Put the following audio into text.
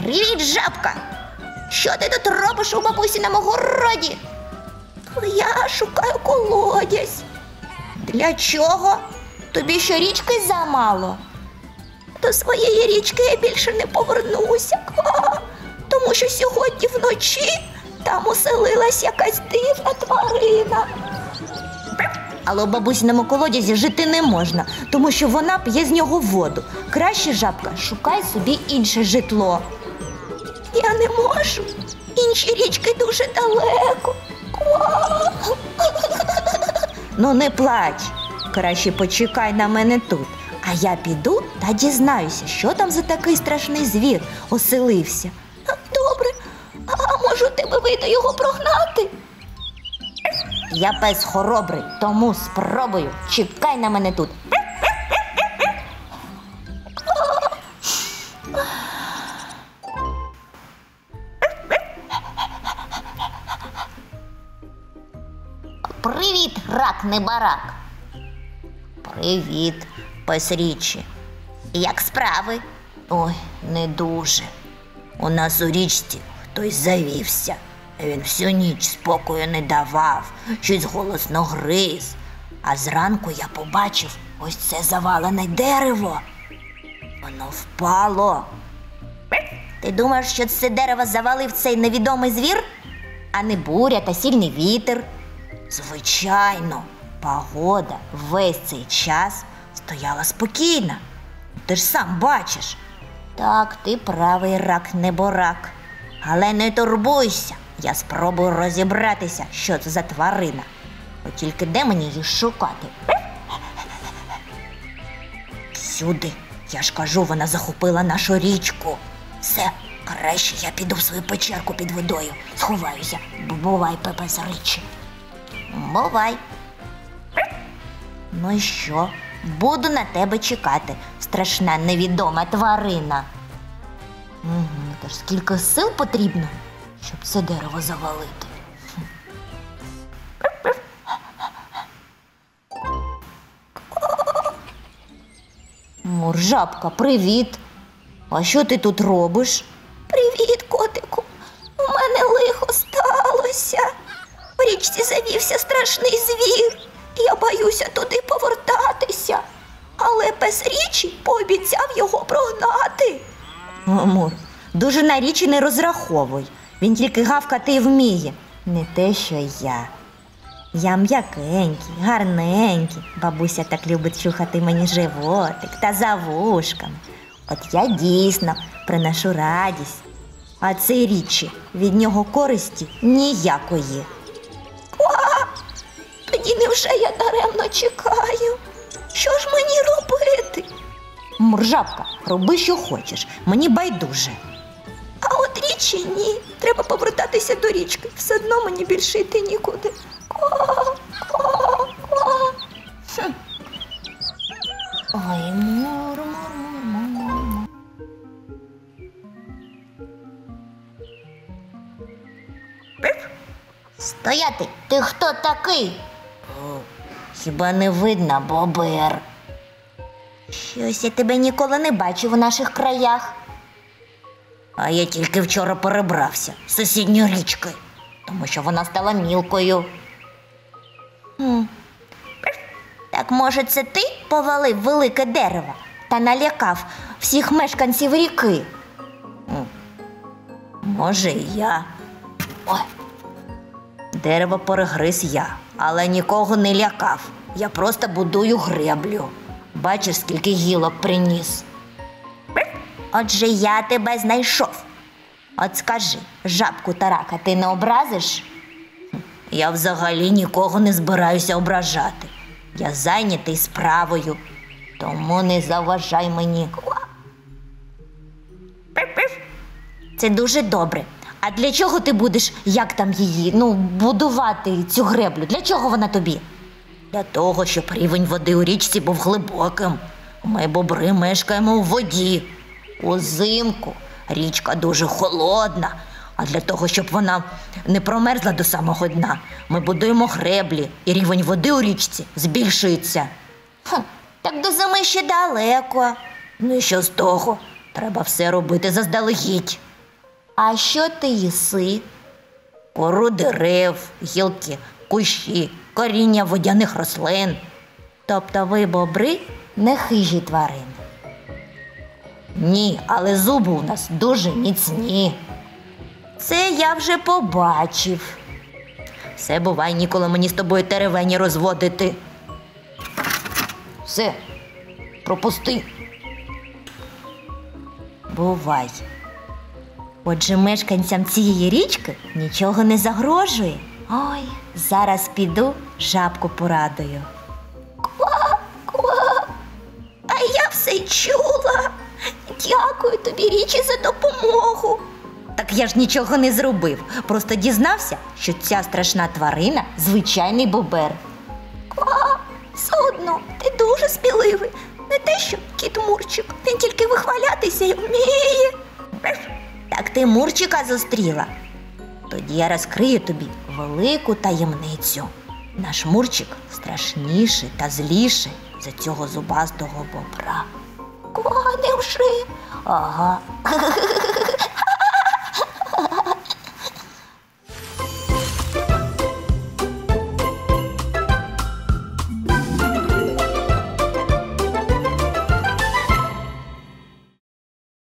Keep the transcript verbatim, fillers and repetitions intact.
Привіт, жабка! Що ти тут робиш у бабусіному городі? Я шукаю колодязь. Для чого? Тобі що, річки замало? До своєї річки я більше не повернуся, тому що сьогодні вночі там оселилась якась дивна тварина. Але у бабусіному колодязі жити не можна, тому що вона п'є з нього воду. Краще, жабка, шукай собі інше житло. Я не можу. Інші річки дуже далеко. Ну не плач. Краще почекай на мене тут. А я піду та дізнаюся, що там за такий страшний звір оселився. Добре. А може у тебе вийде його прогнати? Я пес хоробрий, тому спробую. Чекай на мене тут. Привіт, рак-небарак. Привіт, пес Річі. Як справи? Ой, не дуже. У нас у річці хтось завівся. Він всю ніч спокою не давав, щось голосно гриз. А зранку я побачив ось це завалене дерево. Воно впало. Ти думаєш, що це дерево завалив цей невідомий звір? А не буря та сильний вітер? Звичайно, погода весь цей час стояла спокійна. Ти ж сам бачиш. Так, ти правий, рак-неборак. Але не турбуйся, я спробую розібратися, що це за тварина. От тільки де мені її шукати? Сюди. Я ж кажу, вона захопила нашу річку. Все, краще я піду в свою печерку під водою. Сховаюся. Бувай, пес Річі. Бувай. Ну і що? Буду на тебе чекати, страшна невідома тварина. Угу, та ж скільки сил потрібно, щоб це дерево завалити. Мур, жабка, привіт. А що ти тут робиш? Привіт, котику. У мене лихо сталося. В річці завівся страшний звір. Я боюся туди повертатися. Але пес Річі пообіцяв його прогнати. Мур, дуже на Річі не розраховуй. Він тільки гавкати й вміє. Не те, що я. Я м'якенький, гарненький. Бабуся так любить чухати мені животик та за вушками. От я дійсно приношу радість. А цей Річі, від нього користі ніякої. Ква! Тоді невже я даремно чекаю? Що ж мені робити? Муржабка, роби, що хочеш. Мені байдуже. А от Річі ні. Треба повертатися до річки. Все одно мені більше йти нікуди. Ква, ква, ква. Хм. Ой, мур, мур, мур, мур. Стояти! Ти хто такий? О, хіба не видно, бобер? Щось я тебе ніколи не бачив у наших краях. А я тільки вчора перебрався з сусідньої річки, тому що вона стала мілкою. Хм. Так, може, це ти повалив велике дерево та налякав всіх мешканців ріки? Може, і я. Ой. Дерево перегриз я, але нікого не лякав. Я просто будую греблю. Бачиш, скільки гілок приніс. Отже, я тебе знайшов. От скажи, жабку та рака ти не образиш? Я взагалі нікого не збираюся ображати. Я зайнятий справою, тому не заважай мені. Це дуже добре. А для чого ти будеш, як там її, ну, будувати цю греблю? Для чого вона тобі? Для того, щоб рівень води у річці був глибоким. Ми, бобри, мешкаємо у воді. Узимку річка дуже холодна, а для того, щоб вона не промерзла до самого дна, ми будуємо греблі, і рівень води у річці збільшується. Хм, так до зими ще далеко. Ну і що з того? Треба все робити заздалегідь. А що ти їси? Кору дерев, гілки, кущі, коріння водяних рослин. Тобто ви, бобри, не хижі тварини? Ні, але зуби у нас дуже міцні. Це я вже побачив. Все, бувай, ніколи мені з тобою теревені розводити. Все, пропусти. Бувай. Отже, мешканцям цієї річки нічого не загрожує. Ой, зараз піду, жабку порадую. Ква, ква. А я все чула. Дякую тобі, Річі, за допомогу. Так я ж нічого не зробив. Просто дізнався, що ця страшна тварина – звичайний бобер. Ква, все одно, ти дуже сміливий. Не те, що кіт Мурчик. Він тільки вихвалятися й вміє. Так ти Мурчика зустріла? Тоді я розкрию тобі велику таємницю. Наш Мурчик страшніший та зліший за цього зубастого бобра. Ква, невже? Ага.